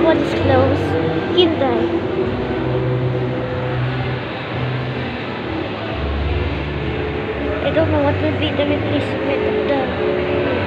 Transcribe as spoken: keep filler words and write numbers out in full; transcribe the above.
one is closed. Hyundai. I don't know what will be the replacement of the